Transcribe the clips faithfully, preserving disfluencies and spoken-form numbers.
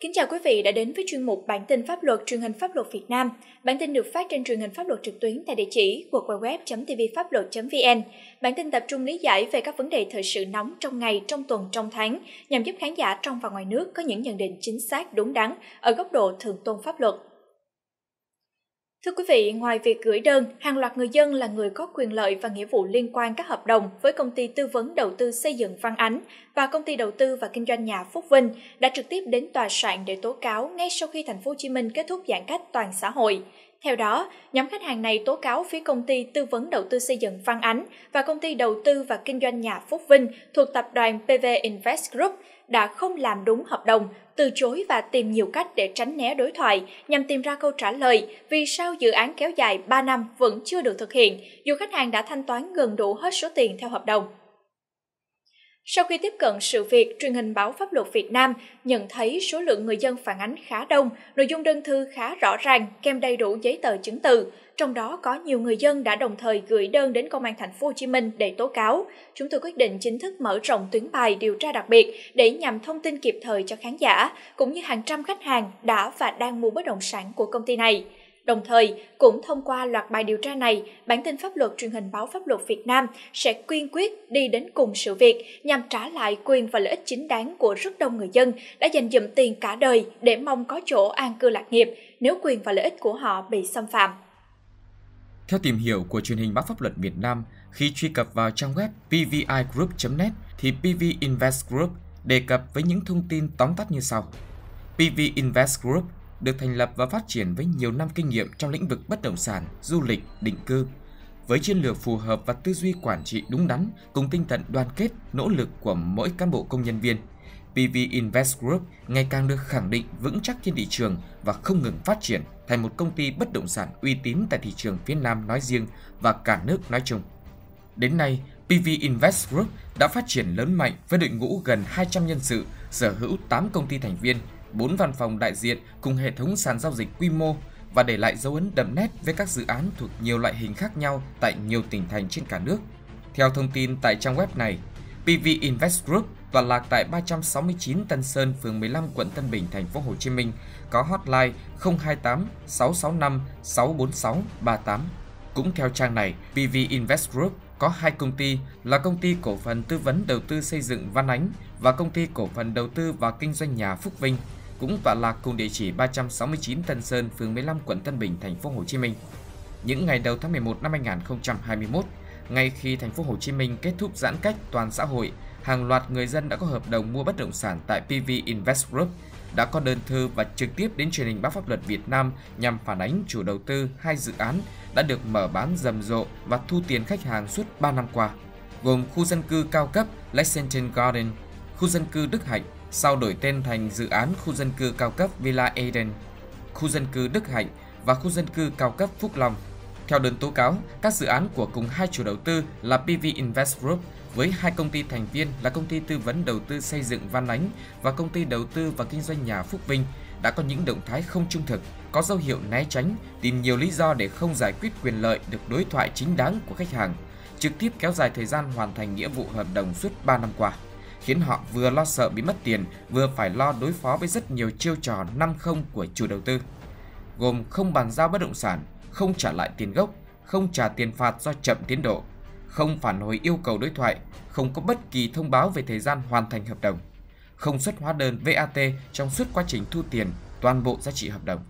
Kính chào quý vị đã đến với chuyên mục Bản tin pháp luật truyền hình Pháp luật Việt Nam. Bản tin được phát trên truyền hình pháp luật trực tuyến tại địa chỉ w w w chấm t v pháp luật chấm v n. Bản tin tập trung lý giải về các vấn đề thời sự nóng trong ngày, trong tuần, trong tháng, nhằm giúp khán giả trong và ngoài nước có những nhận định chính xác, đúng đắn ở góc độ thượng tôn pháp luật. Thưa quý vị, ngoài việc gửi đơn, hàng loạt người dân là người có quyền lợi và nghĩa vụ liên quan các hợp đồng với công ty tư vấn đầu tư xây dựng Văn Ánh và công ty đầu tư và kinh doanh nhà Phúc Vinh đã trực tiếp đến tòa soạn để tố cáo ngay sau khi thành phố Hồ Chí Minh kết thúc giãn cách toàn xã hội. Theo đó, nhóm khách hàng này tố cáo phía công ty tư vấn đầu tư xây dựng Văn Ánh và công ty đầu tư và kinh doanh nhà Phúc Vinh thuộc tập đoàn pê vê Invest Group đã không làm đúng hợp đồng, từ chối và tìm nhiều cách để tránh né đối thoại nhằm tìm ra câu trả lời vì sao dự án kéo dài ba năm vẫn chưa được thực hiện, dù khách hàng đã thanh toán gần đủ hết số tiền theo hợp đồng. Sau khi tiếp cận sự việc, truyền hình báo Pháp luật Việt Nam nhận thấy số lượng người dân phản ánh khá đông, nội dung đơn thư khá rõ ràng, kèm đầy đủ giấy tờ chứng từ. Trong đó có nhiều người dân đã đồng thời gửi đơn đến Công an Thành phố Hồ Chí Minh để tố cáo. Chúng tôi quyết định chính thức mở rộng tuyến bài điều tra đặc biệt để nhằm thông tin kịp thời cho khán giả, cũng như hàng trăm khách hàng đã và đang mua bất động sản của công ty này. Đồng thời, cũng thông qua loạt bài điều tra này, bản tin pháp luật truyền hình báo Pháp luật Việt Nam sẽ kiên quyết đi đến cùng sự việc nhằm trả lại quyền và lợi ích chính đáng của rất đông người dân đã dành dụm tiền cả đời để mong có chỗ an cư lạc nghiệp nếu quyền và lợi ích của họ bị xâm phạm. Theo tìm hiểu của truyền hình báo Pháp luật Việt Nam, khi truy cập vào trang web p v i group chấm net thì pê vê Invest Group đề cập với những thông tin tóm tắt như sau. pê vê Invest Group được thành lập và phát triển với nhiều năm kinh nghiệm trong lĩnh vực bất động sản, du lịch, định cư. Với chiến lược phù hợp và tư duy quản trị đúng đắn cùng tinh thần đoàn kết, nỗ lực của mỗi cán bộ công nhân viên, pê vê Invest Group ngày càng được khẳng định vững chắc trên thị trường và không ngừng phát triển thành một công ty bất động sản uy tín tại thị trường phía Nam nói riêng và cả nước nói chung. Đến nay, pê vê Invest Group đã phát triển lớn mạnh với đội ngũ gần hai trăm nhân sự, sở hữu tám công ty thành viên, bốn văn phòng đại diện cùng hệ thống sàn giao dịch quy mô và để lại dấu ấn đậm nét với các dự án thuộc nhiều loại hình khác nhau tại nhiều tỉnh thành trên cả nước. Theo thông tin tại trang web này, pê vê Invest Group tọa lạc tại ba trăm sáu mươi chín Tân Sơn, phường mười lăm, quận Tân Bình, thành phố Hồ Chí Minh, có hotline không hai tám sáu sáu năm sáu bốn sáu ba tám. Cũng theo trang này, pê vê Invest Group có hai công ty là công ty cổ phần tư vấn đầu tư xây dựng Văn Ánh và công ty cổ phần đầu tư và kinh doanh nhà Phúc Vinh, cũng tọa lạc cùng địa chỉ ba trăm sáu mươi chín Tân Sơn, phường mười lăm, quận Tân Bình, thành phố Hồ Chí Minh. Những ngày đầu tháng mười một năm hai nghìn không trăm hai mươi mốt, ngay khi thành phố Hồ Chí Minh kết thúc giãn cách toàn xã hội, hàng loạt người dân đã có hợp đồng mua bất động sản tại pê vê Invest Group, đã có đơn thư và trực tiếp đến truyền hình báo Pháp luật Việt Nam nhằm phản ánh chủ đầu tư hai dự án đã được mở bán rầm rộ và thu tiền khách hàng suốt ba năm qua, gồm khu dân cư cao cấp Lexington Garden, khu dân cư Đức Hạnh sau đổi tên thành dự án khu dân cư cao cấp Villa Eden, khu dân cư Đức Hạnh và khu dân cư cao cấp Phúc Long. Theo đơn tố cáo, các dự án của cùng hai chủ đầu tư là pê vê Invest Group với hai công ty thành viên là công ty tư vấn đầu tư xây dựng Văn Ánh và công ty đầu tư và kinh doanh nhà Phúc Vinh đã có những động thái không trung thực, có dấu hiệu né tránh, tìm nhiều lý do để không giải quyết quyền lợi được đối thoại chính đáng của khách hàng, trực tiếp kéo dài thời gian hoàn thành nghĩa vụ hợp đồng suốt ba năm qua, khiến họ vừa lo sợ bị mất tiền, vừa phải lo đối phó với rất nhiều chiêu trò năm không của chủ đầu tư, gồm không bàn giao bất động sản, không trả lại tiền gốc, không trả tiền phạt do chậm tiến độ, không phản hồi yêu cầu đối thoại, không có bất kỳ thông báo về thời gian hoàn thành hợp đồng, không xuất hóa đơn vê a tê trong suốt quá trình thu tiền toàn bộ giá trị hợp đồng.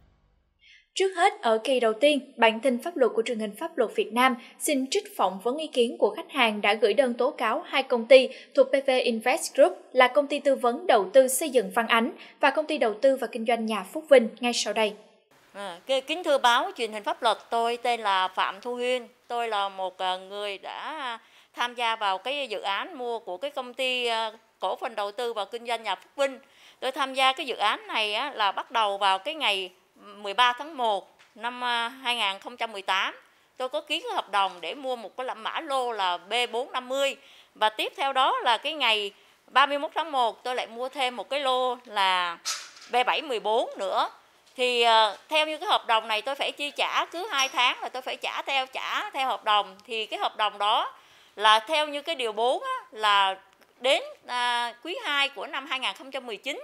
Trước hết, ở kỳ đầu tiên, bản tin pháp luật của truyền hình Pháp luật Việt Nam xin trích phỏng vấn ý kiến của khách hàng đã gửi đơn tố cáo hai công ty thuộc pê vê Invest Group là công ty tư vấn đầu tư xây dựng Văn Ánh và công ty đầu tư và kinh doanh nhà Phúc Vinh ngay sau đây. À, kính thưa báo truyền hình pháp luật, tôi tên là Phạm Thu Huyên, tôi là một người đã tham gia vào cái dự án mua của cái công ty cổ phần đầu tư và kinh doanh nhà Phúc Vinh. Tôi tham gia cái dự án này á, là bắt đầu vào cái ngày mười ba tháng một năm hai nghìn không trăm mười tám. Tôi có ký cái hợp đồng để mua một cái mã lô là B bốn năm mươi và tiếp theo đó là cái ngày ba mươi mốt tháng một tôi lại mua thêm một cái lô là B bảy một bốn nữa. Thì uh, theo như cái hợp đồng này tôi phải chi trả cứ hai tháng là tôi phải trả theo trả theo hợp đồng. Thì cái hợp đồng đó là theo như cái điều bốn á, là đến uh, quý hai của năm hai nghìn không trăm mười chín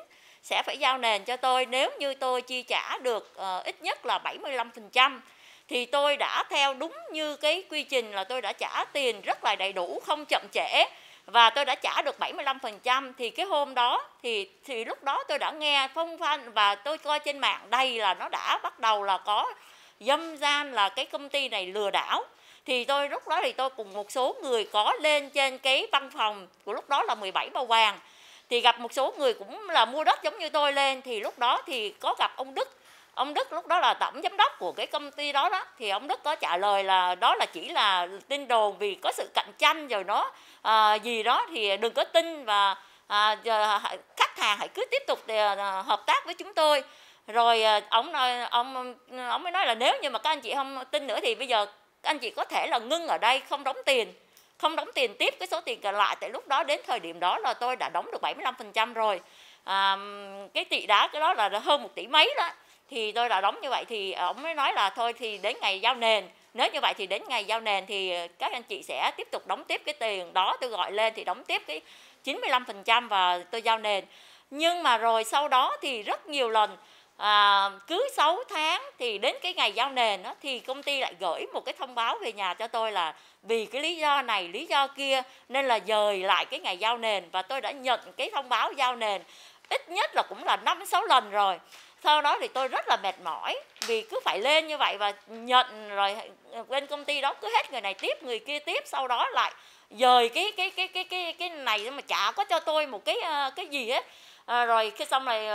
sẽ phải giao nền cho tôi nếu như tôi chi trả được uh, ít nhất là bảy mươi lăm phần trăm. Thì tôi đã theo đúng như cái quy trình là tôi đã trả tiền rất là đầy đủ, không chậm trễ, và tôi đã trả được bảy mươi lăm phần trăm. Thì cái hôm đó thì thì lúc đó tôi đã nghe phong phanh và tôi coi trên mạng đây là nó đã bắt đầu là có dâm gian, là cái công ty này lừa đảo. Thì tôi lúc đó thì tôi cùng một số người có lên trên cái văn phòng của lúc đó là mười bảy Bào Bàng, thì gặp một số người cũng là mua đất giống như tôi lên. Thì lúc đó thì có gặp ông Đức. Ông Đức lúc đó là tổng giám đốc của cái công ty đó đó. Thì ông Đức có trả lời là đó là chỉ là tin đồn, vì có sự cạnh tranh rồi nó à, gì đó thì đừng có tin, và à, khách hàng hãy cứ tiếp tục à, hợp tác với chúng tôi. Rồi à, ông nói, ông ông mới nói là nếu như mà các anh chị không tin nữa thì bây giờ các anh chị có thể là ngưng ở đây, không đóng tiền, không đóng tiền tiếp cái số tiền còn lại. Tại lúc đó đến thời điểm đó là tôi đã đóng được bảy mươi lăm phần trăm rồi. À, cái tỷ đá cái đó là hơn một tỷ mấy đó. Thì tôi đã đóng như vậy thì ông mới nói là thôi thì đến ngày giao nền, nếu như vậy thì đến ngày giao nền thì các anh chị sẽ tiếp tục đóng tiếp cái tiền đó. Tôi gọi lên thì đóng tiếp cái chín mươi lăm phần trăm và tôi giao nền. Nhưng mà rồi sau đó thì rất nhiều lần à, cứ sáu tháng thì đến cái ngày giao nền đó, thì công ty lại gửi một cái thông báo về nhà cho tôi là vì cái lý do này lý do kia nên là dời lại cái ngày giao nền. Và tôi đã nhận cái thông báo giao nền ít nhất là cũng là năm sáu lần rồi. Sau đó thì tôi rất là mệt mỏi vì cứ phải lên như vậy và nhận, rồi bên công ty đó cứ hết người này tiếp người kia tiếp, sau đó lại dời cái cái cái cái cái cái này mà chả có cho tôi một cái cái gì hết. À, rồi cái xong rồi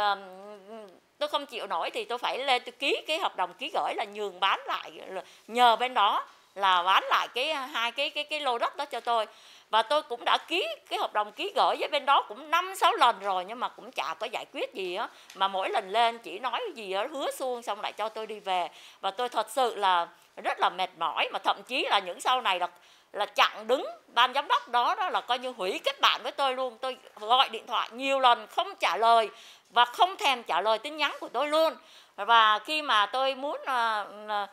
tôi không chịu nổi thì tôi phải lên tôi ký cái hợp đồng ký gửi là nhường bán lại, nhờ bên đó là bán lại cái hai cái cái cái lô đất đó cho tôi. Và tôi cũng đã ký cái hợp đồng ký gửi với bên đó cũng năm sáu lần rồi, nhưng mà cũng chả có giải quyết gì á. Mà mỗi lần lên chỉ nói gì đó, hứa suông xong lại cho tôi đi về. Và tôi thật sự là rất là mệt mỏi, mà thậm chí là những sau này là là chặn đứng ban giám đốc đó, đó là coi như hủy kết bạn với tôi luôn. Tôi gọi điện thoại nhiều lần không trả lời và không thèm trả lời tin nhắn của tôi luôn. Và khi mà tôi muốn uh, uh,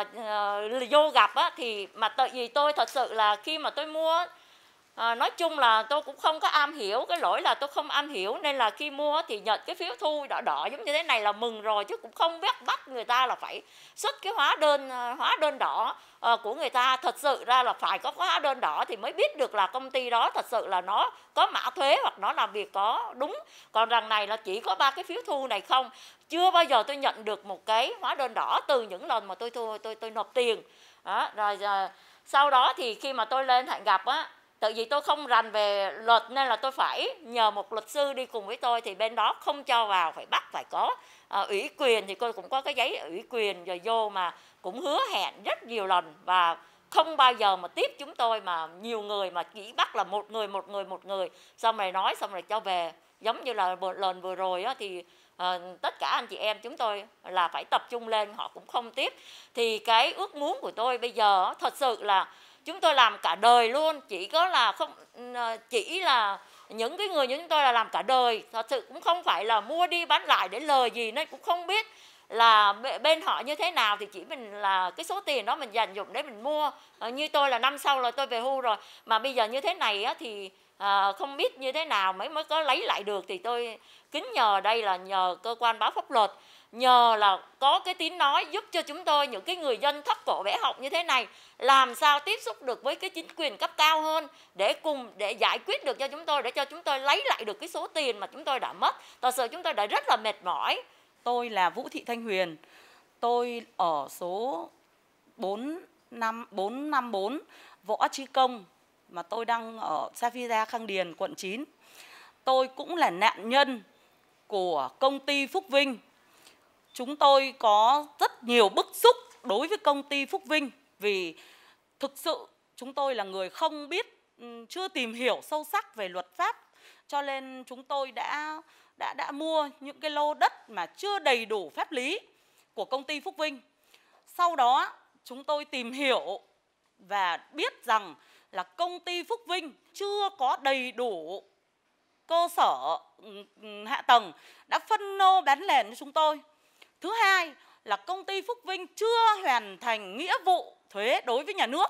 uh, vô gặp á, thì mà tại vì tôi thật sự là khi mà tôi mua À, nói chung là tôi cũng không có am hiểu, cái lỗi là tôi không am hiểu, nên là khi mua thì nhận cái phiếu thu đỏ đỏ giống như thế này là mừng rồi, chứ cũng không biết bắt người ta là phải xuất cái hóa đơn hóa đơn đỏ uh, của người ta. Thật sự ra là phải có hóa đơn đỏ thì mới biết được là công ty đó thật sự là nó có mã thuế hoặc nó làm việc có đúng. Còn rằng này là chỉ có ba cái phiếu thu này không, chưa bao giờ tôi nhận được một cái hóa đơn đỏ từ những lần mà tôi thu tôi tôi nộp tiền đó. Rồi uh, sau đó thì khi mà tôi lên hẹn gặp á, tại vì tôi không rành về luật nên là tôi phải nhờ một luật sư đi cùng với tôi, thì bên đó không cho vào, phải bắt phải có à, ủy quyền. Thì tôi cũng có cái giấy ủy quyền rồi vô, mà cũng hứa hẹn rất nhiều lần và không bao giờ mà tiếp chúng tôi, mà nhiều người mà chỉ bắt là một người một người một người xong rồi nói xong rồi cho về. Giống như là lần vừa rồi á, thì à, tất cả anh chị em chúng tôi là phải tập trung lên, họ cũng không tiếp. Thì cái ước muốn của tôi bây giờ thật sự là chúng tôi làm cả đời luôn, chỉ có là không chỉ là những cái người như chúng tôi là làm cả đời, thật sự cũng không phải là mua đi bán lại để lời gì, nên cũng không biết là bên họ như thế nào. Thì chỉ mình là cái số tiền đó mình dành dụng để mình mua. À, như tôi là năm sau là tôi về hưu rồi, mà bây giờ như thế này á, thì à, không biết như thế nào mới mới có lấy lại được. Thì tôi kính nhờ đây là nhờ cơ quan báo pháp luật, nhờ là có cái tiếng nói giúp cho chúng tôi, những cái người dân thấp cổ bé họng như thế này, làm sao tiếp xúc được với cái chính quyền cấp cao hơn để cùng để giải quyết được cho chúng tôi, để cho chúng tôi lấy lại được cái số tiền mà chúng tôi đã mất. Thật sự chúng tôi đã rất là mệt mỏi. Tôi là Vũ Thị Thanh Huyền, tôi ở số bốn năm bốn năm bốn Võ Trí Công, mà tôi đang ở Savira Khang Điền, quận chín. Tôi cũng là nạn nhân của công ty Phúc Vinh. Chúng tôi có rất nhiều bức xúc đối với công ty Phúc Vinh, vì thực sự chúng tôi là người không biết, chưa tìm hiểu sâu sắc về luật pháp, cho nên chúng tôi đã đã đã mua những cái lô đất mà chưa đầy đủ pháp lý của công ty Phúc Vinh. Sau đó chúng tôi tìm hiểu và biết rằng là công ty Phúc Vinh chưa có đầy đủ cơ sở hạ tầng đã phân lô bán nền cho chúng tôi. Thứ hai là công ty Phúc Vinh chưa hoàn thành nghĩa vụ thuế đối với nhà nước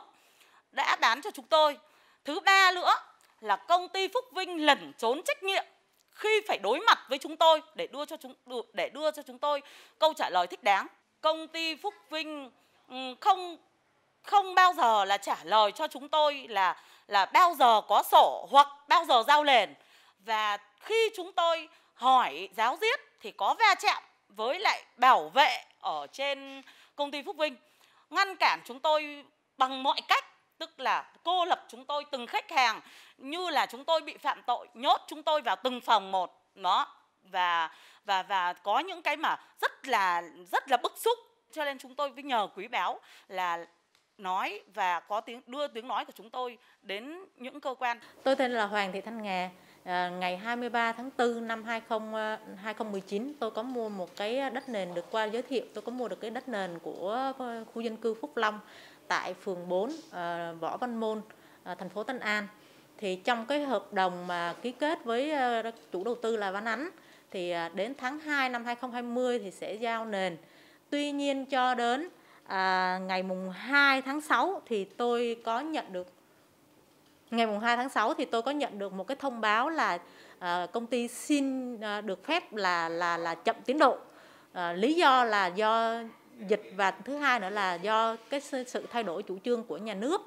đã bán cho chúng tôi. Thứ ba nữa là công ty Phúc Vinh lẩn trốn trách nhiệm, khi phải đối mặt với chúng tôi để đưa cho chúng để đưa cho chúng tôi câu trả lời thích đáng. Công ty Phúc Vinh không không bao giờ là trả lời cho chúng tôi là là bao giờ có sổ hoặc bao giờ giao nền. Và khi chúng tôi hỏi giáo diết thì có va chạm với lại bảo vệ ở trên công ty Phúc Vinh, ngăn cản chúng tôi bằng mọi cách, tức là cô lập chúng tôi từng khách hàng như là chúng tôi bị phạm tội, nhốt chúng tôi vào từng phòng một đó, và và và có những cái mà rất là rất là bức xúc, cho nên chúng tôi mới nhờ quý báo là nói và có tiếng đưa tiếng nói của chúng tôi đến những cơ quan. Tôi tên là Hoàng Thị Thanh Nga. À, ngày hai mươi ba tháng tư năm hai không một chín, tôi có mua một cái đất nền, được qua giới thiệu tôi có mua được cái đất nền của khu dân cư Phúc Long tại phường bốn, à, Võ Văn Môn, à, thành phố Tân An. Thì trong cái hợp đồng mà ký kết với uh, chủ đầu tư là Văn Ánh thì uh, đến tháng hai năm hai không hai không thì sẽ giao nền. Tuy nhiên cho đến à, ngày mùng hai tháng sáu thì tôi có nhận được ngày mùng hai tháng sáu thì tôi có nhận được một cái thông báo là à, công ty xin à, được phép là là là chậm tiến độ. À, lý do là do dịch và thứ hai nữa là do cái sự thay đổi chủ trương của nhà nước.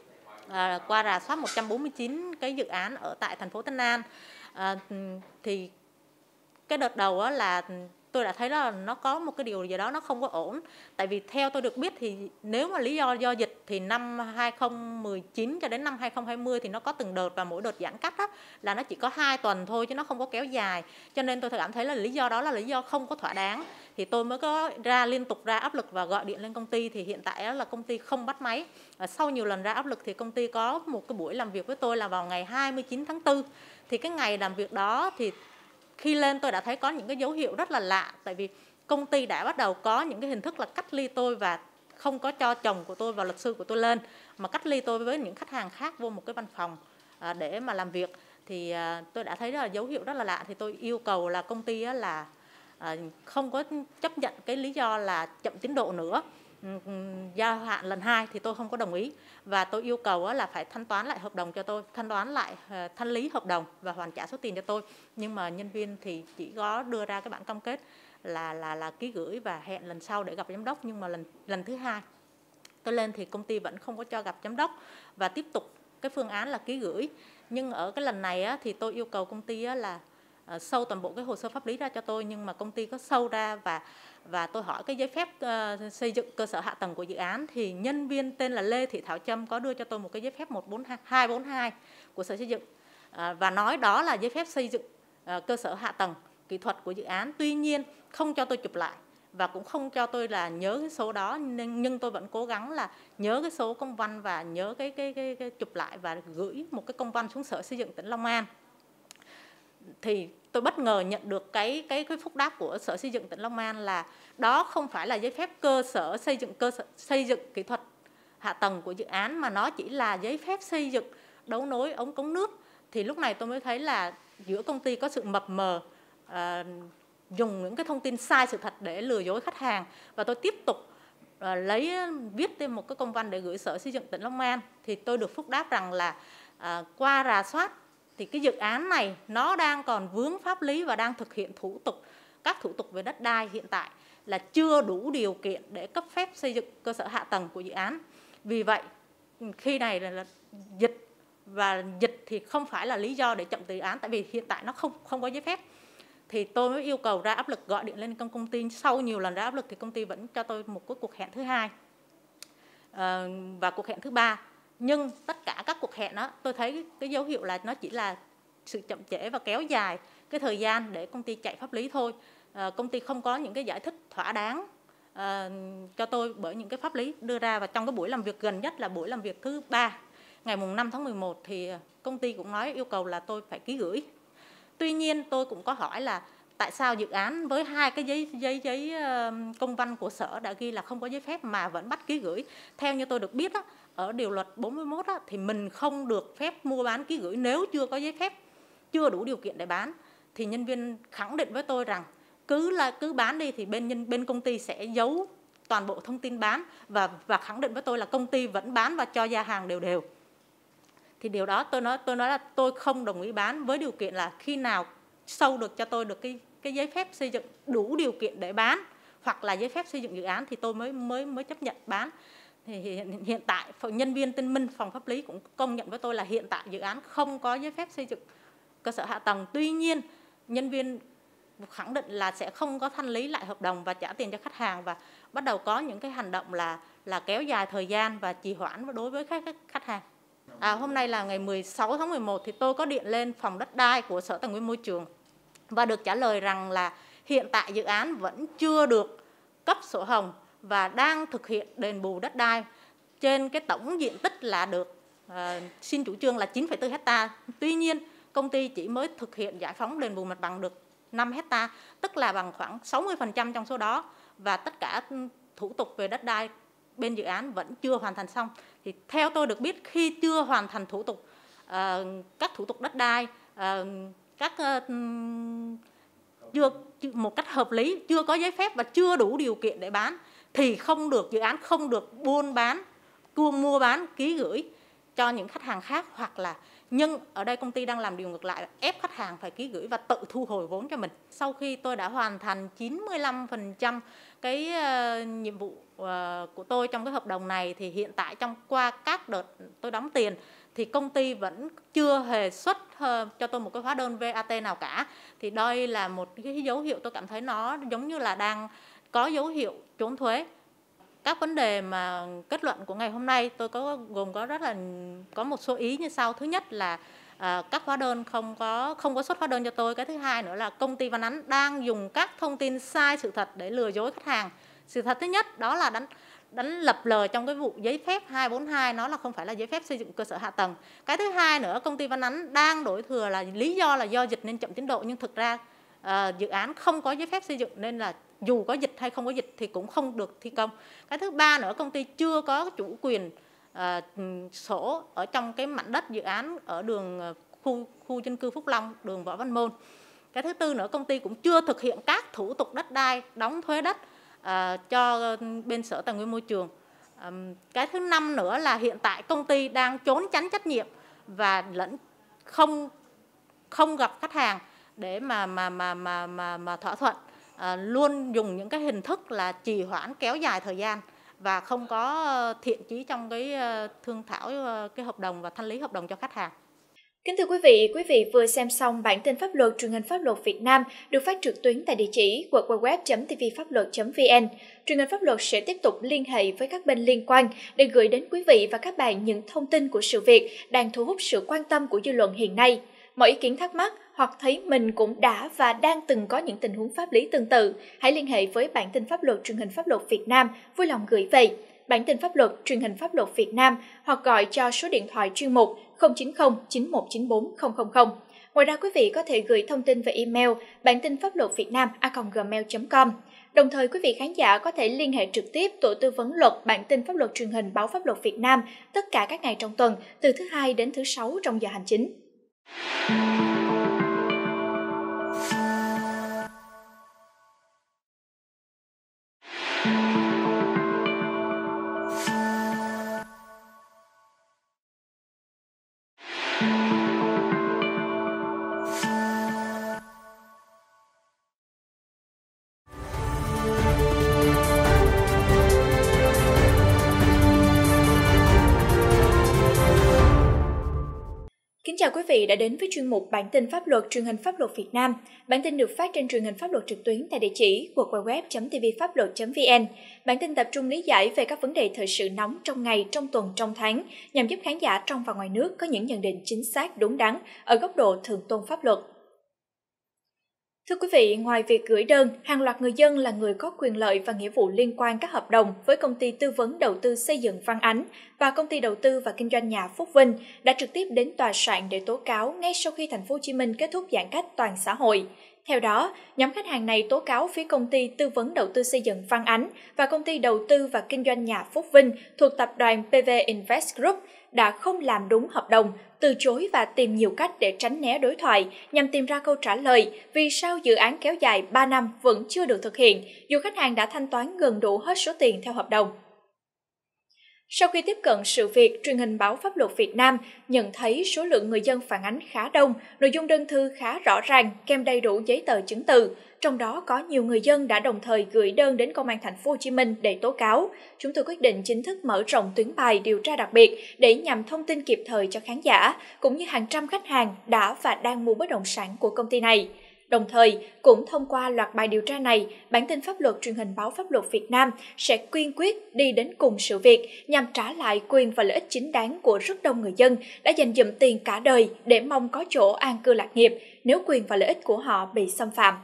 À, qua rà soát một trăm bốn mươi chín cái dự án ở tại thành phố Tân An, à, thì cái đợt đầu á là tôi đã thấy là nó có một cái điều gì đó nó không có ổn. Tại vì theo tôi được biết thì nếu mà lý do do dịch thì năm hai không một chín cho đến năm hai không hai không thì nó có từng đợt, và mỗi đợt giãn cách đó, là nó chỉ có hai tuần thôi chứ nó không có kéo dài. Cho nên tôi cảm thấy là lý do đó là lý do không có thỏa đáng. Thì tôi mới có ra liên tục ra áp lực và gọi điện lên công ty. Thì hiện tại là công ty không bắt máy. Và sau nhiều lần ra áp lực thì công ty có một cái buổi làm việc với tôi là vào ngày hai mươi chín tháng tư. Thì cái ngày làm việc đó thì khi lên tôi đã thấy có những cái dấu hiệu rất là lạ. Tại vì công ty đã bắt đầu có những cái hình thức là cách ly tôi và không có cho chồng của tôi và luật sư của tôi lên, mà cách ly tôi với những khách hàng khác vô một cái văn phòng à, để mà làm việc. Thì à, tôi đã thấy là dấu hiệu rất là lạ. Thì tôi yêu cầu là công ty á, là à, không có chấp nhận cái lý do là chậm tiến độ nữa. Gia hạn lần hai thì tôi không có đồng ý, và tôi yêu cầu là phải thanh toán lại hợp đồng cho tôi, thanh toán lại thanh lý hợp đồng và hoàn trả số tiền cho tôi. Nhưng mà nhân viên thì chỉ có đưa ra cái bản cam kết là là là ký gửi và hẹn lần sau để gặp giám đốc. Nhưng mà lần lần thứ hai tôi lên thì công ty vẫn không có cho gặp giám đốc và tiếp tục cái phương án là ký gửi. Nhưng ở cái lần này á, thì tôi yêu cầu công ty á, là uh, sâu toàn bộ cái hồ sơ pháp lý ra cho tôi, nhưng mà công ty có sâu ra, và và tôi hỏi cái giấy phép uh, xây dựng cơ sở hạ tầng của dự án thì nhân viên tên là Lê Thị Thảo Trâm có đưa cho tôi một cái giấy phép một bốn hai bốn hai của Sở Xây dựng, uh, và nói đó là giấy phép xây dựng uh, cơ sở hạ tầng kỹ thuật của dự án. Tuy nhiên không cho tôi chụp lại và cũng không cho tôi là nhớ cái số đó, nhưng, nhưng tôi vẫn cố gắng là nhớ cái số công văn và nhớ cái, cái, cái, cái chụp lại và gửi một cái công văn xuống Sở Xây dựng tỉnh Long An. Thì tôi bất ngờ nhận được cái cái cái phúc đáp của Sở Xây dựng tỉnh Long An là đó không phải là giấy phép cơ sở xây dựng cơ sở xây dựng kỹ thuật hạ tầng của dự án, mà nó chỉ là giấy phép xây dựng đấu nối ống cống nước. Thì lúc này tôi mới thấy là giữa công ty có sự mập mờ, à, dùng những cái thông tin sai sự thật để lừa dối khách hàng. Và tôi tiếp tục à, lấy viết thêm một cái công văn để gửi Sở Xây dựng tỉnh Long An. Thì tôi được phúc đáp rằng là à, qua rà soát thì cái dự án này nó đang còn vướng pháp lý và đang thực hiện thủ tục, các thủ tục về đất đai hiện tại là chưa đủ điều kiện để cấp phép xây dựng cơ sở hạ tầng của dự án. Vì vậy khi này là, là dịch, và dịch thì không phải là lý do để chậm dự án, tại vì hiện tại nó không không có giấy phép. Thì tôi mới yêu cầu ra áp lực, gọi điện lên công công ty. Sau nhiều lần ra áp lực thì công ty vẫn cho tôi một cái cuộc hẹn thứ hai à, và cuộc hẹn thứ ba. Nhưng tất cả các cuộc hẹn đó tôi thấy cái dấu hiệu là nó chỉ là sự chậm trễ và kéo dài cái thời gian để công ty chạy pháp lý thôi. À, công ty không có những cái giải thích thỏa đáng à, cho tôi bởi những cái pháp lý đưa ra. Và trong cái buổi làm việc gần nhất là buổi làm việc thứ ba ngày mùng năm tháng mười một thì công ty cũng nói yêu cầu là tôi phải ký gửi. Tuy nhiên tôi cũng có hỏi là tại sao dự án với hai cái giấy giấy giấy công văn của sở đã ghi là không có giấy phép mà vẫn bắt ký gửi. Theo như tôi được biết á, ở điều luật bốn mươi mốt á, thì mình không được phép mua bán ký gửi nếu chưa có giấy phép, chưa đủ điều kiện để bán. Thì nhân viên khẳng định với tôi rằng cứ là cứ bán đi thì bên nhân bên công ty sẽ giấu toàn bộ thông tin bán, và và khẳng định với tôi là công ty vẫn bán và cho ra hàng đều đều. Thì điều đó tôi nói tôi nói là tôi không đồng ý bán với điều kiện là khi nào sâu được cho tôi được cái cái giấy phép xây dựng đủ điều kiện để bán, hoặc là giấy phép xây dựng dự án thì tôi mới mới mới chấp nhận bán. Thì hiện, hiện tại nhân viên Tinh Minh phòng pháp lý cũng công nhận với tôi là hiện tại dự án không có giấy phép xây dựng cơ sở hạ tầng. Tuy nhiên nhân viên khẳng định là sẽ không có thanh lý lại hợp đồng và trả tiền cho khách hàng, và bắt đầu có những cái hành động là là kéo dài thời gian và trì hoãn đối với các khách hàng. À, hôm nay là ngày mười sáu tháng mười một thì tôi có điện lên phòng đất đai của Sở Tài nguyên Môi trường và được trả lời rằng là hiện tại dự án vẫn chưa được cấp sổ hồng và đang thực hiện đền bù đất đai trên cái tổng diện tích là được uh, xin chủ trương là chín phẩy bốn héc-ta. Tuy nhiên công ty chỉ mới thực hiện giải phóng đền bù mặt bằng được năm héc-ta, tức là bằng khoảng sáu mươi phần trăm trong số đó, và tất cả thủ tục về đất đai bên dự án vẫn chưa hoàn thành xong. Thì theo tôi được biết, khi chưa hoàn thành thủ tục uh, các thủ tục đất đai, uh, các uh, chưa một cách hợp lý, chưa có giấy phép và chưa đủ điều kiện để bán thì không được, dự án không được buôn bán, mua bán, ký gửi cho những khách hàng khác, hoặc là nhưng ở đây công ty đang làm điều ngược lại, ép khách hàng phải ký gửi và tự thu hồi vốn cho mình. Sau khi tôi đã hoàn thành chín mươi lăm phần trăm cái uh, nhiệm vụ uh, của tôi trong cái hợp đồng này, thì hiện tại trong qua các đợt tôi đóng tiền thì công ty vẫn chưa hề xuất uh, cho tôi một cái hóa đơn vê a tê nào cả. Thì đây là một cái dấu hiệu tôi cảm thấy nó giống như là đang có dấu hiệu trốn thuế. Các vấn đề mà kết luận của ngày hôm nay tôi có gồm có rất là có một số ý như sau. Thứ nhất là à, các hóa đơn không có không có xuất hóa đơn cho tôi. Cái thứ hai nữa là công ty Văn Ánh đang dùng các thông tin sai sự thật để lừa dối khách hàng. Sự thật thứ nhất đó là đánh đánh lập lờ trong cái vụ giấy phép hai bốn hai, nó là không phải là giấy phép xây dựng cơ sở hạ tầng. Cái thứ hai nữa, công ty Văn Ánh đang đổi thừa là lý do là do dịch nên chậm tiến độ, nhưng thực ra à, dự án không có giấy phép xây dựng nên là dù có dịch hay không có dịch thì cũng không được thi công. Cái thứ ba nữa, công ty chưa có chủ quyền uh, sổ ở trong cái mảnh đất dự án ở đường khu khu dân cư Phúc Long, đường Võ Văn Môn. Cái thứ tư nữa, công ty cũng chưa thực hiện các thủ tục đất đai, đóng thuế đất uh, cho bên Sở Tài nguyên Môi trường. Um, cái thứ năm nữa là hiện tại công ty đang trốn tránh trách nhiệm và lẫn không không gặp khách hàng để mà mà mà mà mà, mà thỏa thuận. À, luôn dùng những cái hình thức là trì hoãn, kéo dài thời gian và không có thiện chí trong cái thương thảo cái hợp đồng và thanh lý hợp đồng cho khách hàng. Kính thưa quý vị, quý vị vừa xem xong bản tin pháp luật truyền hình Pháp luật Việt Nam được phát trực tuyến tại địa chỉ w w w chấm t v pháp luật chấm v n. Truyền hình Pháp luật sẽ tiếp tục liên hệ với các bên liên quan để gửi đến quý vị và các bạn những thông tin của sự việc đang thu hút sự quan tâm của dư luận hiện nay. Mọi ý kiến thắc mắc hoặc thấy mình cũng đã và đang từng có những tình huống pháp lý tương tự, hãy liên hệ với bản tin pháp luật truyền hình Pháp luật Việt Nam vui lòng gửi về bản tin pháp luật truyền hình Pháp luật Việt Nam hoặc gọi cho số điện thoại chuyên mục không chín không chín một chín bốn không không không. Ngoài ra quý vị có thể gửi thông tin về email bản tin pháp luật việt nam a còng gmail chấm com. Đồng thời quý vị khán giả có thể liên hệ trực tiếp tổ tư vấn luật bản tin pháp luật truyền hình Báo Pháp luật Việt Nam tất cả các ngày trong tuần từ thứ hai đến thứ sáu trong giờ hành chính. Kính chào quý vị đã đến với chuyên mục Bản tin pháp luật truyền hình Pháp luật Việt Nam. Bản tin được phát trên truyền hình Pháp luật trực tuyến tại địa chỉ w w w chấm t v pháp luật chấm v n. Bản tin tập trung lý giải về các vấn đề thời sự nóng trong ngày, trong tuần, trong tháng, nhằm giúp khán giả trong và ngoài nước có những nhận định chính xác, đúng đắn ở góc độ thượng tôn pháp luật. Thưa quý vị, ngoài việc gửi đơn, hàng loạt người dân là người có quyền lợi và nghĩa vụ liên quan các hợp đồng với công ty tư vấn đầu tư xây dựng Văn Ánh và công ty đầu tư và kinh doanh nhà Phúc Vinh đã trực tiếp đến tòa soạn để tố cáo ngay sau khi thành phố Hồ Chí Minh kết thúc giãn cách toàn xã hội. Theo đó, nhóm khách hàng này tố cáo phía công ty tư vấn đầu tư xây dựng Văn Ánh và công ty đầu tư và kinh doanh nhà Phúc Vinh thuộc tập đoàn pê vê Invest Group đã không làm đúng hợp đồng, từ chối và tìm nhiều cách để tránh né đối thoại nhằm tìm ra câu trả lời vì sao dự án kéo dài ba năm vẫn chưa được thực hiện, dù khách hàng đã thanh toán gần đủ hết số tiền theo hợp đồng. Sau khi tiếp cận sự việc, truyền hình báo Pháp luật Việt Nam nhận thấy số lượng người dân phản ánh khá đông, nội dung đơn thư khá rõ ràng, kèm đầy đủ giấy tờ chứng từ. Trong đó có nhiều người dân đã đồng thời gửi đơn đến Công an Thành phố Hồ Chí Minh để tố cáo. Chúng tôi quyết định chính thức mở rộng tuyến bài điều tra đặc biệt để nhằm thông tin kịp thời cho khán giả, cũng như hàng trăm khách hàng đã và đang mua bất động sản của công ty này. Đồng thời, cũng thông qua loạt bài điều tra này, bản tin pháp luật truyền hình báo Pháp luật Việt Nam sẽ kiên quyết đi đến cùng sự việc nhằm trả lại quyền và lợi ích chính đáng của rất đông người dân đã dành dụm tiền cả đời để mong có chỗ an cư lạc nghiệp nếu quyền và lợi ích của họ bị xâm phạm.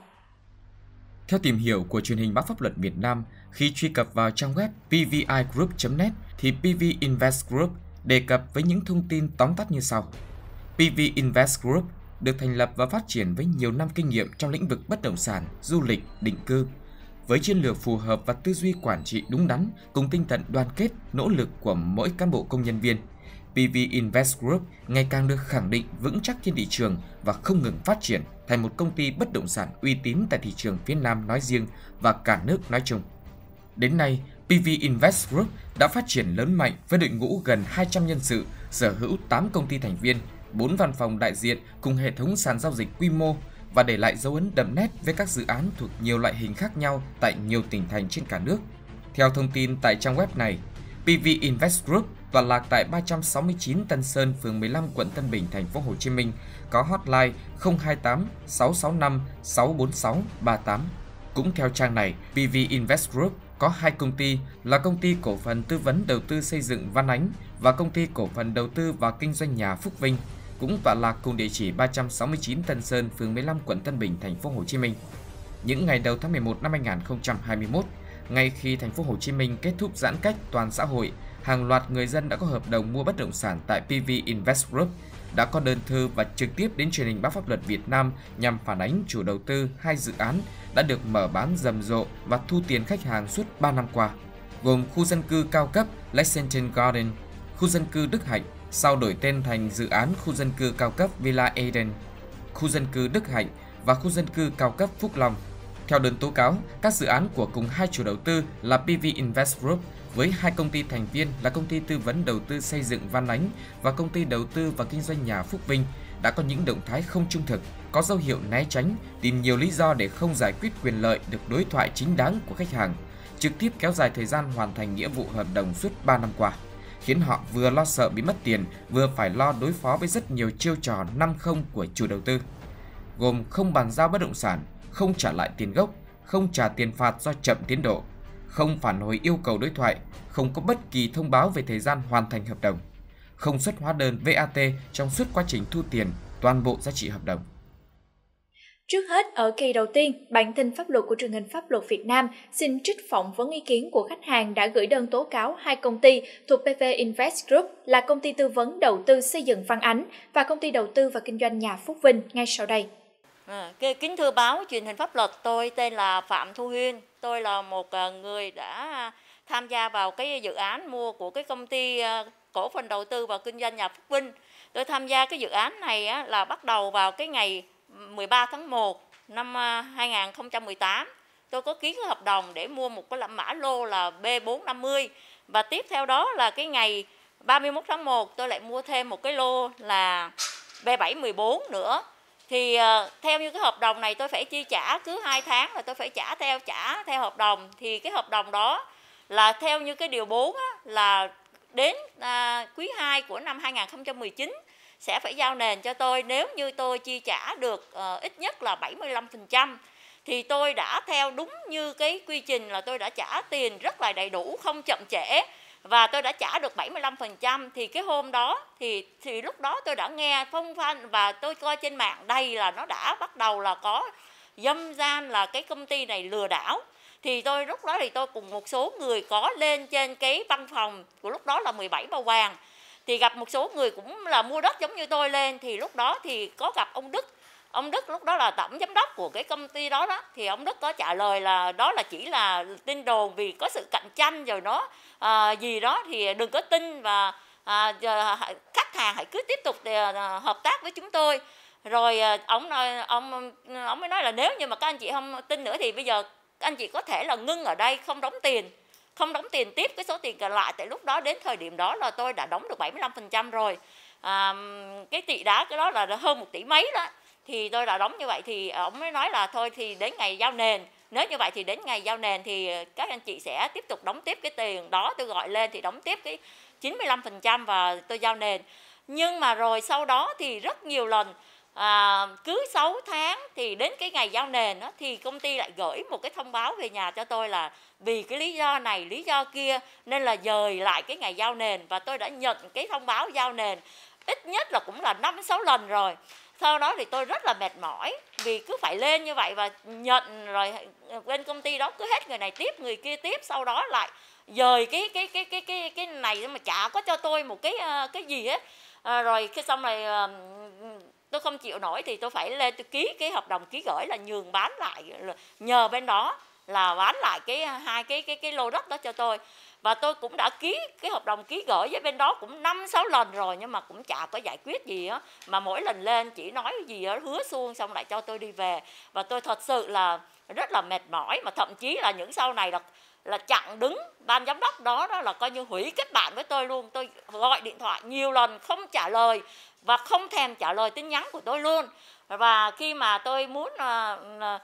Theo tìm hiểu của truyền hình báo Pháp luật Việt Nam, khi truy cập vào trang web p v i group chấm net thì pê vê Invest Group đề cập với những thông tin tóm tắt như sau. pê vê Invest Group được thành lập và phát triển với nhiều năm kinh nghiệm trong lĩnh vực bất động sản, du lịch, định cư. Với chiến lược phù hợp và tư duy quản trị đúng đắn cùng tinh thần đoàn kết, nỗ lực của mỗi cán bộ công nhân viên, pê vê Invest Group ngày càng được khẳng định vững chắc trên thị trường và không ngừng phát triển thành một công ty bất động sản uy tín tại thị trường phía Nam nói riêng và cả nước nói chung. Đến nay, pê vê Invest Group đã phát triển lớn mạnh với đội ngũ gần hai trăm nhân sự, sở hữu tám công ty thành viên, bốn văn phòng đại diện cùng hệ thống sàn giao dịch quy mô và để lại dấu ấn đậm nét với các dự án thuộc nhiều loại hình khác nhau tại nhiều tỉnh thành trên cả nước. Theo thông tin tại trang web này, pê vê Invest Group tọa lạc tại ba trăm sáu mươi chín Tân Sơn, phường mười lăm, quận Tân Bình, thành phố Hồ Chí Minh, có hotline không hai tám sáu sáu năm sáu bốn sáu ba tám. Cũng theo trang này, pê vê Invest Group có hai công ty là công ty cổ phần tư vấn đầu tư xây dựng Văn Ánh và công ty cổ phần đầu tư và kinh doanh nhà Phúc Vinh, cũng tọa lạc cùng địa chỉ ba trăm sáu mươi chín Tân Sơn, phường mười lăm, quận Tân Bình, thành phố Hồ Chí Minh. Những ngày đầu tháng mười một năm hai nghìn không trăm hai mươi mốt, ngay khi thành phố Hồ Chí Minh kết thúc giãn cách toàn xã hội, hàng loạt người dân đã có hợp đồng mua bất động sản tại pê vê Invest Group, đã có đơn thư và trực tiếp đến truyền hình báo Pháp luật Việt Nam nhằm phản ánh chủ đầu tư hai dự án đã được mở bán rầm rộ và thu tiền khách hàng suốt ba năm qua, gồm khu dân cư cao cấp Lexington Garden, khu dân cư Đức Hạnh sau đổi tên thành dự án khu dân cư cao cấp Villa Eden, khu dân cư Đức Hạnh và khu dân cư cao cấp Phúc Long. Theo đơn tố cáo, các dự án của cùng hai chủ đầu tư là pê vê Invest Group với hai công ty thành viên là công ty tư vấn đầu tư xây dựng Văn Ánh và công ty đầu tư và kinh doanh nhà Phúc Vinh đã có những động thái không trung thực, có dấu hiệu né tránh, tìm nhiều lý do để không giải quyết quyền lợi được đối thoại chính đáng của khách hàng, trực tiếp kéo dài thời gian hoàn thành nghĩa vụ hợp đồng suốt ba năm qua, khiến họ vừa lo sợ bị mất tiền, vừa phải lo đối phó với rất nhiều chiêu trò năm không của chủ đầu tư, gồm không bàn giao bất động sản, không trả lại tiền gốc, không trả tiền phạt do chậm tiến độ, không phản hồi yêu cầu đối thoại, không có bất kỳ thông báo về thời gian hoàn thành hợp đồng, không xuất hóa đơn vê a tê trong suốt quá trình thu tiền toàn bộ giá trị hợp đồng. Trước hết, ở kỳ đầu tiên, bản tin pháp luật của truyền hình Pháp luật Việt Nam xin trích phỏng vấn ý kiến của khách hàng đã gửi đơn tố cáo hai công ty thuộc pê vê Invest Group là công ty tư vấn đầu tư xây dựng Văn Ánh và công ty đầu tư và kinh doanh nhà Phúc Vinh ngay sau đây. À, kính thưa báo truyền hình pháp luật, tôi tên là Phạm Thu Huyên. Tôi là một người đã tham gia vào cái dự án mua của cái công ty cổ phần đầu tư và kinh doanh nhà Phúc Vinh. Tôi tham gia cái dự án này á, là bắt đầu vào cái ngày mười ba tháng một năm hai nghìn không trăm mười tám. Tôi có ký cái hợp đồng để mua một cái mã lô là B bốn năm mươi. Và tiếp theo đó là cái ngày ba mươi mốt tháng một tôi lại mua thêm một cái lô là B bảy một bốn nữa. Thì uh, theo như cái hợp đồng này tôi phải chi trả cứ hai tháng là tôi phải trả theo trả theo hợp đồng. Thì cái hợp đồng đó là theo như cái điều bốn á, là đến uh, quý hai của năm hai nghìn không trăm mười chín sẽ phải giao nền cho tôi nếu như tôi chi trả được uh, ít nhất là bảy mươi lăm phần trăm. Thì tôi đã theo đúng như cái quy trình là tôi đã trả tiền rất là đầy đủ, không chậm trễ. Và tôi đã trả được bảy mươi lăm phần trăm. Thì cái hôm đó thì, thì lúc đó tôi đã nghe phong phanh và tôi coi trên mạng đây là nó đã bắt đầu là có dâm gian là cái công ty này lừa đảo. Thì tôi lúc đó thì tôi cùng một số người có lên trên cái văn phòng của lúc đó là mười bảy Bà Hoàng. Thì gặp một số người cũng là mua đất giống như tôi lên. Thì lúc đó thì có gặp ông Đức. Ông Đức lúc đó là tổng giám đốc của cái công ty đó đó. Thì ông Đức có trả lời là đó là chỉ là tin đồn vì có sự cạnh tranh rồi nó à, gì đó thì đừng có tin và à, khách hàng hãy cứ tiếp tục à, hợp tác với chúng tôi. Rồi à, ông, ông, ông mới nói là nếu như mà các anh chị không tin nữa thì bây giờ các anh chị có thể là ngưng ở đây không đóng tiền. không đóng tiền tiếp cái số tiền còn lại. Tại lúc đó đến thời điểm đó là tôi đã đóng được bảy mươi lăm phần trăm rồi. À, cái tỷ đá cái đó là hơn một tỷ mấy đó. Thì tôi đã đóng như vậy thì ông mới nói là thôi thì đến ngày giao nền, nếu như vậy thì đến ngày giao nền thì các anh chị sẽ tiếp tục đóng tiếp cái tiền đó. Tôi gọi lên thì đóng tiếp cái chín mươi lăm phần trăm và tôi giao nền. Nhưng mà rồi sau đó thì rất nhiều lần à, cứ sáu tháng thì đến cái ngày giao nền đó, thì công ty lại gửi một cái thông báo về nhà cho tôi là vì cái lý do này lý do kia nên là dời lại cái ngày giao nền. Và tôi đã nhận cái thông báo giao nền ít nhất là cũng là năm sáu lần rồi. Sau đó thì tôi rất là mệt mỏi vì cứ phải lên như vậy và nhận rồi bên công ty đó cứ hết người này tiếp người kia tiếp, sau đó lại dời cái cái cái cái cái cái này mà chả có cho tôi một cái cái gì hết. À, rồi khi xong rồi tôi không chịu nổi thì tôi phải lên tôi ký cái hợp đồng ký gửi là nhường bán lại, nhờ bên đó là bán lại cái hai cái cái cái lô đất đó cho tôi. Và tôi cũng đã ký cái hợp đồng ký gửi với bên đó cũng năm sáu lần rồi nhưng mà cũng chả có giải quyết gì á, mà mỗi lần lên chỉ nói gì đó, hứa suông xong lại cho tôi đi về. Và tôi thật sự là rất là mệt mỏi, mà thậm chí là những sau này là là chặn đứng ban giám đốc đó, đó là coi như hủy kết bạn với tôi luôn. Tôi gọi điện thoại nhiều lần không trả lời và không thèm trả lời tin nhắn của tôi luôn. Và khi mà tôi muốn uh, uh,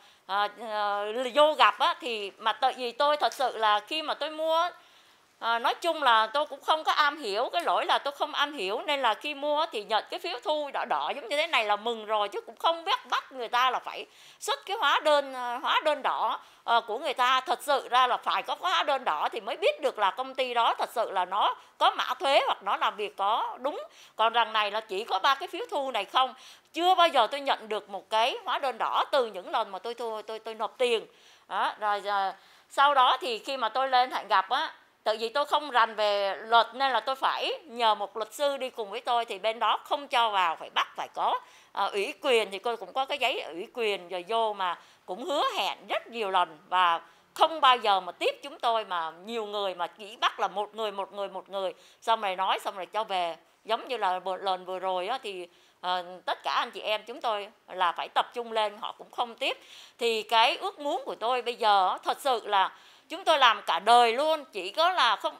uh, uh, vô gặp á, thì mà tại vì tôi thật sự là khi mà tôi mua À, nói chung là tôi cũng không có am hiểu, cái lỗi là tôi không am hiểu nên là khi mua thì nhận cái phiếu thu đỏ đỏ giống như thế này là mừng rồi, chứ cũng không biết bắt người ta là phải xuất cái hóa đơn hóa đơn đỏ à, của người ta. Thật sự ra là phải có hóa đơn đỏ thì mới biết được là công ty đó thật sự là nó có mã thuế hoặc nó làm việc có đúng. Còn rằng này là chỉ có ba cái phiếu thu này không, chưa bao giờ tôi nhận được một cái hóa đơn đỏ từ những lần mà tôi tôi tôi, tôi nộp tiền đó. Rồi à, sau đó thì khi mà tôi lên hẹn gặp á, tại vì tôi không rành về luật nên là tôi phải nhờ một luật sư đi cùng với tôi, thì bên đó không cho vào, phải bắt phải có à, ủy quyền. Thì tôi cũng có cái giấy ủy quyền rồi vô, mà cũng hứa hẹn rất nhiều lần và không bao giờ mà tiếp chúng tôi, mà nhiều người mà chỉ bắt là một người một người một người xong rồi nói xong rồi cho về. Giống như là lần vừa rồi á, thì à, tất cả anh chị em chúng tôi là phải tập trung lên, họ cũng không tiếp. Thì cái ước muốn của tôi bây giờ thật sự là chúng tôi làm cả đời luôn, chỉ có là không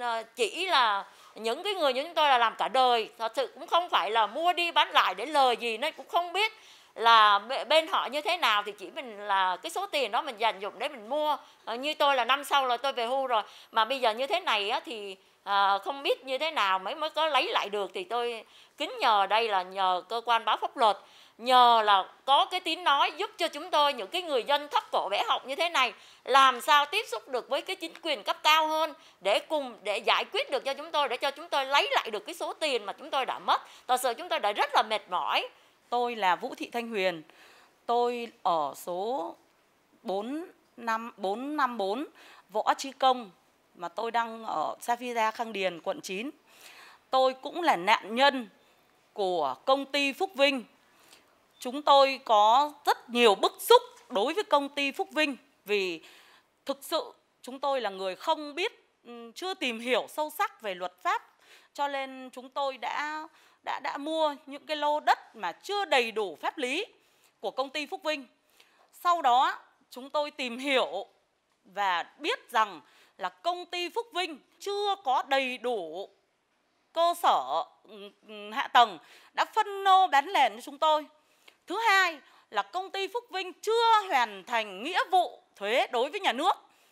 chỉ là những cái người như chúng tôi là làm cả đời, thật sự cũng không phải là mua đi bán lại để lời gì, nên cũng không biết là bên họ như thế nào. Thì chỉ mình là cái số tiền đó mình dành dụng để mình mua. À, như tôi là năm sau là tôi về hưu rồi, mà bây giờ như thế này á, thì à, không biết như thế nào mới mới có lấy lại được. Thì tôi kính nhờ đây là nhờ cơ quan báo pháp luật, nhờ là có cái tiếng nói giúp cho chúng tôi, những cái người dân thấp cổ bé họng như thế này, làm sao tiếp xúc được với cái chính quyền cấp cao hơn để cùng để giải quyết được cho chúng tôi, để cho chúng tôi lấy lại được cái số tiền mà chúng tôi đã mất. Thật sự chúng tôi đã rất là mệt mỏi. Tôi là Vũ Thị Thanh Huyền, tôi ở số bốn năm bốn Võ Trí Công, mà tôi đang ở Savira Khang Điền, quận chín. Tôi cũng là nạn nhân của công ty Phúc Vinh. Chúng tôi có rất nhiều bức xúc đối với công ty Phúc Vinh vì thực sự chúng tôi là người không biết, chưa tìm hiểu sâu sắc về luật pháp, cho nên chúng tôi đã đã đã mua những cái lô đất mà chưa đầy đủ pháp lý của công ty Phúc Vinh. Sau đó chúng tôi tìm hiểu và biết rằng là công ty Phúc Vinh chưa có đầy đủ cơ sở hạ tầng đã phân lô bán nền cho chúng tôi. Thứ hai là công ty Phúc Vinh chưa hoàn thành nghĩa vụ thuế đối với nhà nước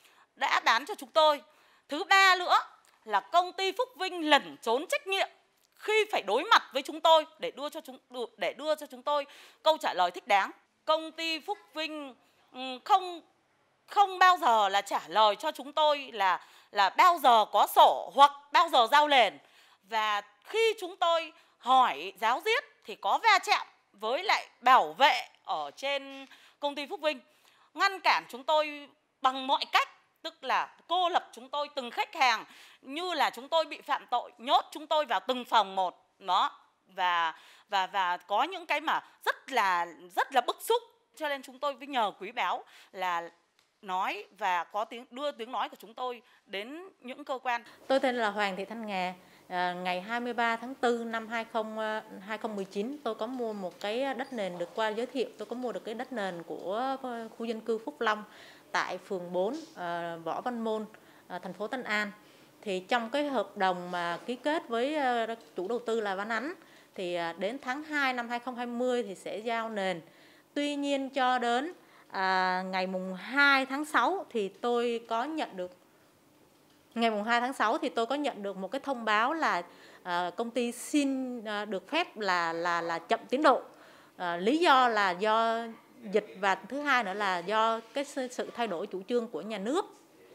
đã bán cho chúng tôi. Thứ ba nữa là công ty Phúc Vinh lẩn trốn trách nhiệm khi phải đối mặt với chúng tôi để đưa cho chúng để đưa cho chúng tôi câu trả lời thích đáng. Công ty Phúc Vinh không không bao giờ là trả lời cho chúng tôi là là bao giờ có sổ hoặc bao giờ giao nền. Và khi chúng tôi hỏi giáo diết thì có va chạm với lại bảo vệ ở trên công ty Phúc Vinh, ngăn cản chúng tôi bằng mọi cách, tức là cô lập chúng tôi từng khách hàng như là chúng tôi bị phạm tội, nhốt chúng tôi vào từng phòng một đó, và và và có những cái mà rất là rất là bức xúc, cho nên chúng tôi mới nhờ quý báo là nói và có tiếng đưa tiếng nói của chúng tôi đến những cơ quan. Tôi tên là Hoàng Thị Thanh Nga. À, ngày hai mươi ba tháng tư năm hai không một chín tôi có mua một cái đất nền, được qua giới thiệu tôi có mua được cái đất nền của khu dân cư Phúc Long tại phường bốn, à, Võ Văn Môn, uh, thành phố Tân An. Thì trong cái hợp đồng mà ký kết với uh, chủ đầu tư là Văn Ánh thì uh, đến tháng hai năm hai nghìn không trăm hai mươi thì sẽ giao nền. Tuy nhiên cho đến à, ngày mùng hai tháng sáu thì tôi có nhận được ngày mùng hai tháng sáu thì tôi có nhận được một cái thông báo là à, công ty xin à, được phép là là là chậm tiến độ. À, lý do là do dịch và thứ hai nữa là do cái sự thay đổi chủ trương của nhà nước.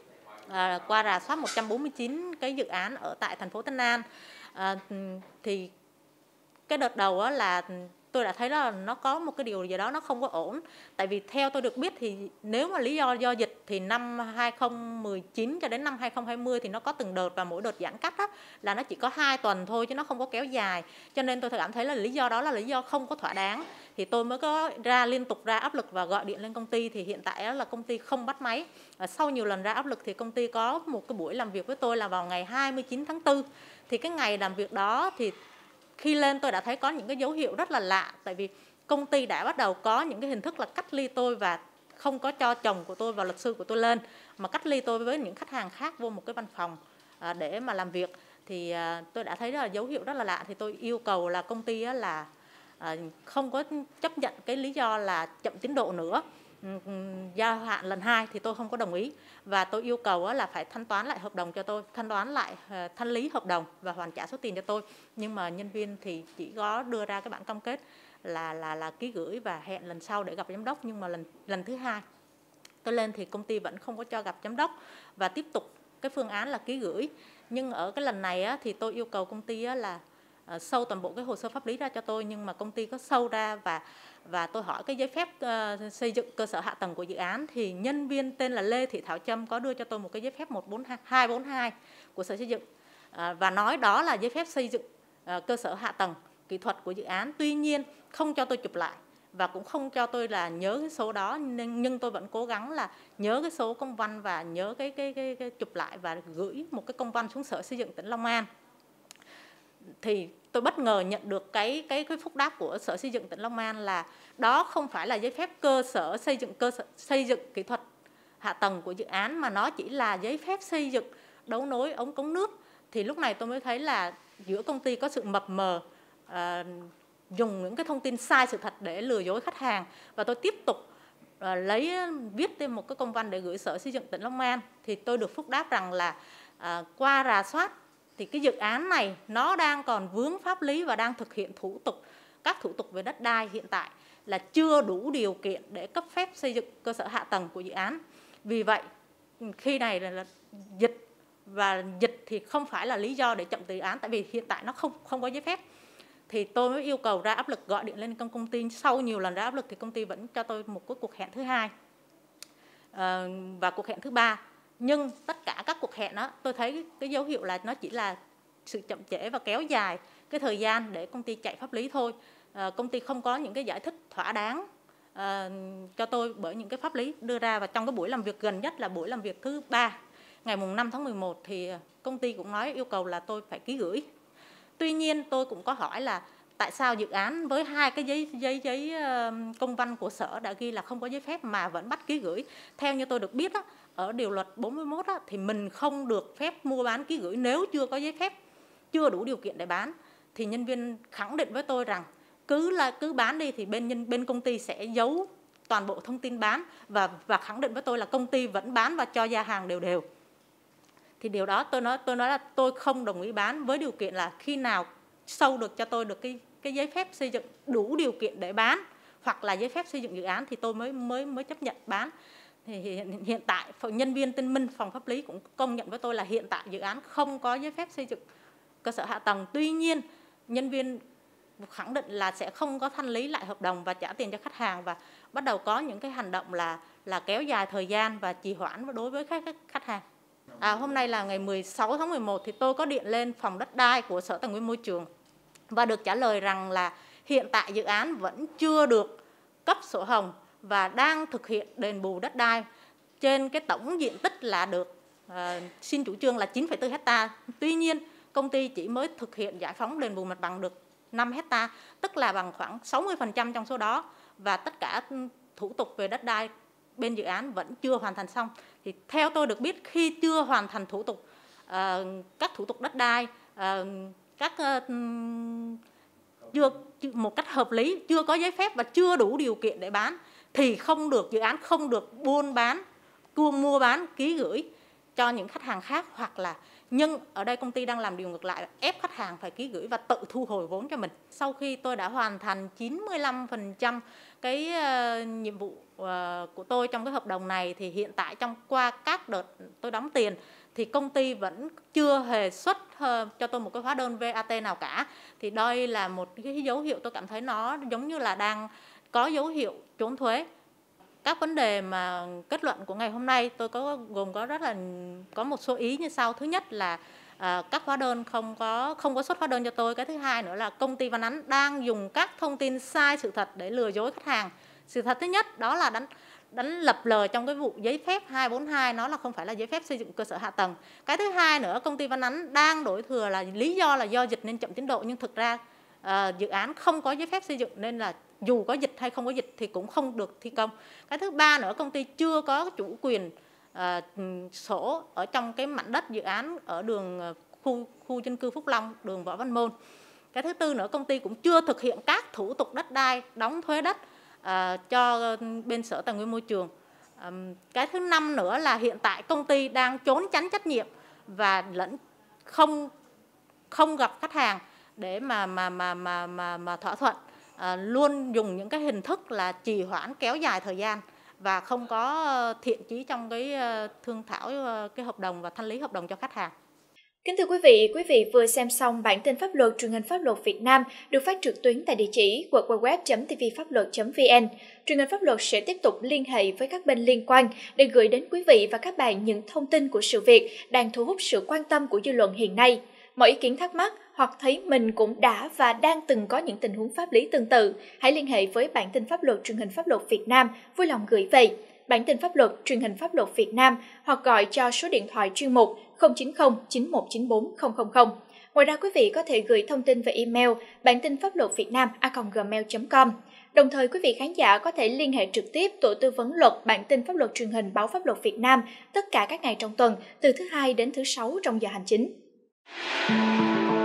À, qua rà soát một trăm bốn mươi chín cái dự án ở tại thành phố Tân An, à, thì cái đợt đầu á là tôi đã thấy là nó có một cái điều gì đó nó không có ổn. Tại vì theo tôi được biết thì nếu mà lý do do dịch thì năm hai nghìn không trăm mười chín cho đến năm hai nghìn không trăm hai mươi thì nó có từng đợt, và mỗi đợt giãn cách á, là nó chỉ có hai tuần thôi chứ nó không có kéo dài. Cho nên tôi cảm thấy là lý do đó là lý do không có thỏa đáng. Thì tôi mới có ra liên tục ra áp lực và gọi điện lên công ty. Thì hiện tại là công ty không bắt máy. Và sau nhiều lần ra áp lực thì công ty có một cái buổi làm việc với tôi là vào ngày hai mươi chín tháng tư. Thì cái ngày làm việc đó thì khi lên tôi đã thấy có những cái dấu hiệu rất là lạ. Tại vì công ty đã bắt đầu có những cái hình thức là cách ly tôi và không có cho chồng của tôi và luật sư của tôi lên, mà cách ly tôi với những khách hàng khác vô một cái văn phòng à, để mà làm việc. Thì à, tôi đã thấy là dấu hiệu rất là lạ. Thì tôi yêu cầu là công ty á, là à, không có chấp nhận cái lý do là chậm tiến độ nữa. Gia hạn lần hai thì tôi không có đồng ý, và tôi yêu cầu là phải thanh toán lại hợp đồng cho tôi, thanh toán lại thanh lý hợp đồng và hoàn trả số tiền cho tôi. Nhưng mà nhân viên thì chỉ có đưa ra cái bản cam kết là là là ký gửi và hẹn lần sau để gặp giám đốc. Nhưng mà lần lần thứ hai tôi lên thì công ty vẫn không có cho gặp giám đốc và tiếp tục cái phương án là ký gửi. Nhưng ở cái lần này á, thì tôi yêu cầu công ty á, là uh, sâu toàn bộ cái hồ sơ pháp lý ra cho tôi, nhưng mà công ty có sâu ra và và tôi hỏi cái giấy phép uh, xây dựng cơ sở hạ tầng của dự án thì nhân viên tên là Lê Thị Thảo Trâm có đưa cho tôi một cái giấy phép một bốn hai bốn hai của Sở Xây dựng uh, và nói đó là giấy phép xây dựng uh, cơ sở hạ tầng kỹ thuật của dự án. Tuy nhiên không cho tôi chụp lại và cũng không cho tôi là nhớ cái số đó, nhưng, nhưng tôi vẫn cố gắng là nhớ cái số công văn và nhớ cái, cái, cái, cái chụp lại và gửi một cái công văn xuống Sở Xây dựng tỉnh Long An. Thì tôi bất ngờ nhận được cái, cái, cái phúc đáp của Sở Xây dựng tỉnh Long An là đó không phải là giấy phép cơ sở xây dựng cơ sở xây dựng kỹ thuật hạ tầng của dự án, mà nó chỉ là giấy phép xây dựng đấu nối ống cống nước. Thì lúc này tôi mới thấy là giữa công ty có sự mập mờ, à, dùng những cái thông tin sai sự thật để lừa dối khách hàng. Và tôi tiếp tục à, lấy viết thêm một cái công văn để gửi Sở Xây dựng tỉnh Long An. Thì tôi được phúc đáp rằng là à, qua rà soát thì cái dự án này nó đang còn vướng pháp lý và đang thực hiện thủ tục, các thủ tục về đất đai hiện tại là chưa đủ điều kiện để cấp phép xây dựng cơ sở hạ tầng của dự án. Vì vậy khi này là, là dịch và dịch thì không phải là lý do để chậm dự án, tại vì hiện tại nó không không có giấy phép. Thì tôi mới yêu cầu ra áp lực, gọi điện lên công công ty. Sau nhiều lần ra áp lực thì công ty vẫn cho tôi một cái cuộc hẹn thứ hai à, và cuộc hẹn thứ ba. Nhưng tất cả các cuộc hẹn đó tôi thấy cái dấu hiệu là nó chỉ là sự chậm trễ và kéo dài cái thời gian để công ty chạy pháp lý thôi. À, công ty không có những cái giải thích thỏa đáng à, cho tôi bởi những cái pháp lý đưa ra. Và trong cái buổi làm việc gần nhất là buổi làm việc thứ ba ngày mùng năm tháng mười một thì công ty cũng nói yêu cầu là tôi phải ký gửi. Tuy nhiên tôi cũng có hỏi là tại sao dự án với hai cái giấy giấy giấy công văn của Sở đã ghi là không có giấy phép mà vẫn bắt ký gửi. Theo như tôi được biết á, ở điều luật bốn mươi mốt á, thì mình không được phép mua bán ký gửi nếu chưa có giấy phép, chưa đủ điều kiện để bán. Thì nhân viên khẳng định với tôi rằng cứ là cứ bán đi thì bên nhân bên công ty sẽ giấu toàn bộ thông tin bán và và khẳng định với tôi là công ty vẫn bán và cho ra hàng đều đều. Thì điều đó tôi nói tôi nói là tôi không đồng ý bán, với điều kiện là khi nào sâu được cho tôi được cái cái giấy phép xây dựng đủ điều kiện để bán hoặc là giấy phép xây dựng dự án thì tôi mới mới mới chấp nhận bán. Thì hiện, hiện tại nhân viên tên Minh phòng pháp lý cũng công nhận với tôi là hiện tại dự án không có giấy phép xây dựng cơ sở hạ tầng. Tuy nhiên nhân viên khẳng định là sẽ không có thanh lý lại hợp đồng và trả tiền cho khách hàng, và bắt đầu có những cái hành động là là kéo dài thời gian và trì hoãn đối với các khách hàng. À, hôm nay là ngày mười sáu tháng mười một thì tôi có điện lên phòng đất đai của Sở Tài nguyên Môi trường và được trả lời rằng là hiện tại dự án vẫn chưa được cấp sổ hồng và đang thực hiện đền bù đất đai trên cái tổng diện tích là được uh, xin chủ trương là chín phẩy bốn hectare. Tuy nhiên công ty chỉ mới thực hiện giải phóng đền bù mặt bằng được năm hectare, tức là bằng khoảng sáu mươi phần trăm trong số đó, và tất cả thủ tục về đất đai bên dự án vẫn chưa hoàn thành xong. Thì theo tôi được biết, khi chưa hoàn thành thủ tục, uh, các thủ tục đất đai, uh, các uh, chưa một cách hợp lý, chưa có giấy phép và chưa đủ điều kiện để bán, thì không được, dự án không được buôn bán, mua bán, ký gửi cho những khách hàng khác, hoặc là nhưng ở đây công ty đang làm điều ngược lại, ép khách hàng phải ký gửi và tự thu hồi vốn cho mình. Sau khi tôi đã hoàn thành chín mươi lăm phần trăm cái uh, nhiệm vụ uh, của tôi trong cái hợp đồng này, thì hiện tại trong qua các đợt tôi đóng tiền thì công ty vẫn chưa hề xuất uh, cho tôi một cái hóa đơn vê a tê nào cả. Thì đây là một cái dấu hiệu tôi cảm thấy nó giống như là đang có dấu hiệu trốn thuế. Các vấn đề mà kết luận của ngày hôm nay tôi có gồm có rất là có một số ý như sau. Thứ nhất là à, các hóa đơn không có không có xuất hóa đơn cho tôi. Cái thứ hai nữa là công ty Văn Ánh đang dùng các thông tin sai sự thật để lừa dối khách hàng. Sự thật thứ nhất đó là đánh đánh lập lờ trong cái vụ giấy phép hai bốn hai, nó là không phải là giấy phép xây dựng cơ sở hạ tầng. Cái thứ hai nữa, công ty Văn Ánh đang đổi thừa là lý do là do dịch nên chậm tiến độ, nhưng thực ra à, dự án không có giấy phép xây dựng nên là dù có dịch hay không có dịch thì cũng không được thi công. Cái thứ ba nữa, công ty chưa có chủ quyền uh, sổ ở trong cái mảnh đất dự án ở đường uh, khu khu dân cư Phúc Long, đường Võ Văn Môn. Cái thứ tư nữa, công ty cũng chưa thực hiện các thủ tục đất đai, đóng thuế đất uh, cho bên Sở Tài nguyên Môi trường. Um, cái thứ năm nữa là hiện tại công ty đang trốn tránh trách nhiệm và lẫn không không gặp khách hàng để mà mà mà mà mà, mà thỏa thuận. À, luôn dùng những cái hình thức là trì hoãn, kéo dài thời gian và không có thiện chí trong cái thương thảo cái hợp đồng và thanh lý hợp đồng cho khách hàng. Kính thưa quý vị, quý vị vừa xem xong bản tin pháp luật truyền hình Pháp luật Việt Nam được phát trực tuyến tại địa chỉ w w w chấm t v pháp luật chấm v n. Truyền hình Pháp luật sẽ tiếp tục liên hệ với các bên liên quan để gửi đến quý vị và các bạn những thông tin của sự việc đang thu hút sự quan tâm của dư luận hiện nay. Mọi ý kiến thắc mắc hoặc thấy mình cũng đã và đang từng có những tình huống pháp lý tương tự, hãy liên hệ với bản tin pháp luật truyền hình Pháp luật Việt Nam, vui lòng gửi về bản tin pháp luật truyền hình Pháp luật Việt Nam hoặc gọi cho số điện thoại chuyên mục không chín không chín một chín bốn không không không. Ngoài ra quý vị có thể gửi thông tin về email bản tin pháp luật việt nam a còng gmail chấm com. Đồng thời quý vị khán giả có thể liên hệ trực tiếp tổ tư vấn luật bản tin pháp luật truyền hình Báo Pháp luật Việt Nam tất cả các ngày trong tuần từ thứ hai đến thứ sáu trong giờ hành chính.